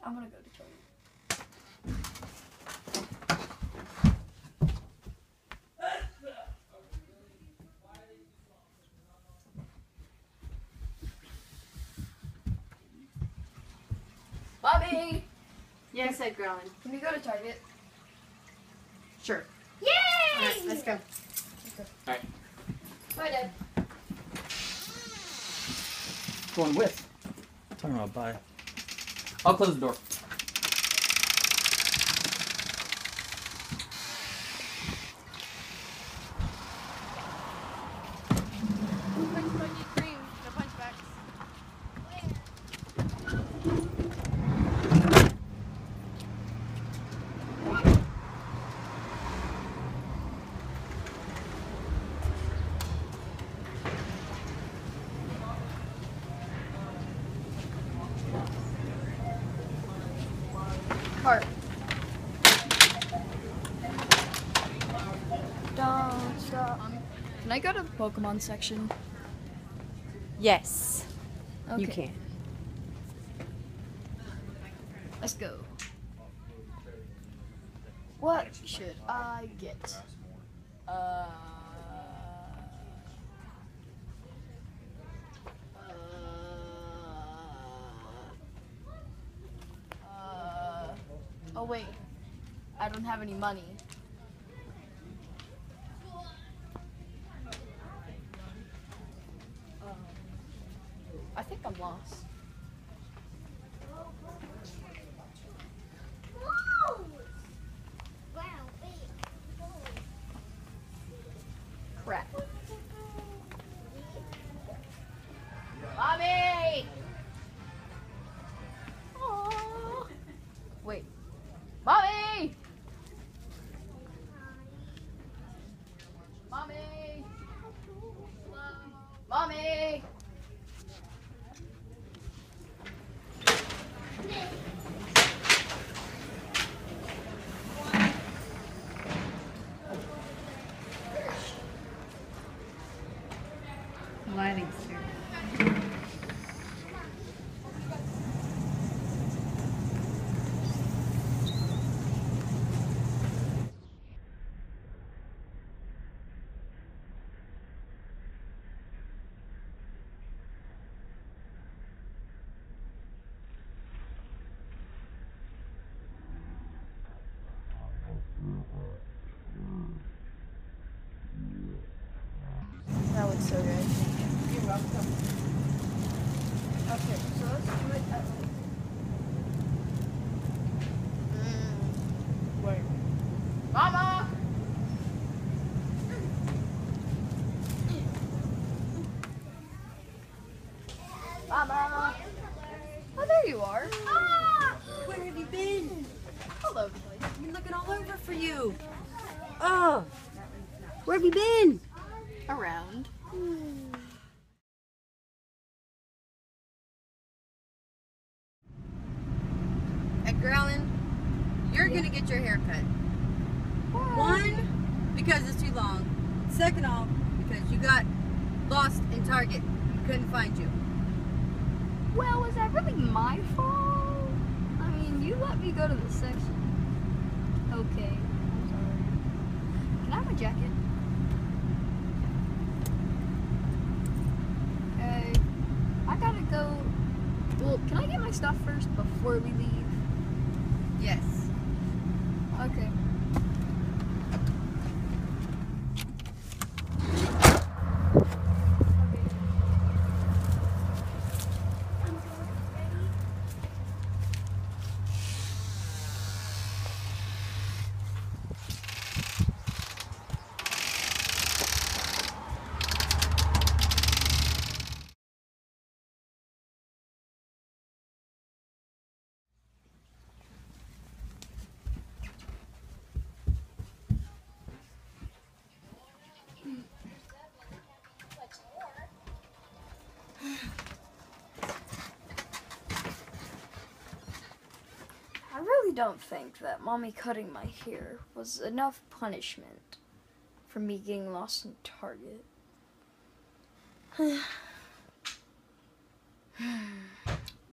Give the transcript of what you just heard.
I'm gonna go to toilet. Bobby! Yes, Ed Growling. Can we go to Target? Sure. Yay! Alright, let's go. Alright. Bye, Dad. Going with. Talking about bye. I'll close the door. Cart. Don't stop. Can I go to the Pokemon section? Yes, Okay. you can. Let's go. What should I get? Oh wait, I don't have any money. I think I'm lost. Crap. Mommy! Aww. Wait. Mommy! Mommy! Mommy! Lighting's here. That looks so good. You're welcome. Okay, so let's do it at wait. Mama! Mama! Oh, there you are. Where have you been? All over the place. I've been looking all over for you. Oh, where have you been? Around. Ed Growling, you're gonna get your hair cut. One, because it's too long. Second off, because you got lost in Target. We couldn't find you. Well, was that really my fault? I mean, you let me go to the section. Okay, I'm sorry. Can I have a jacket? Okay, I gotta go. Well, can I get my stuff first before we leave? Yes. Okay. I really don't think that Mommy cutting my hair was enough punishment for me getting lost in Target.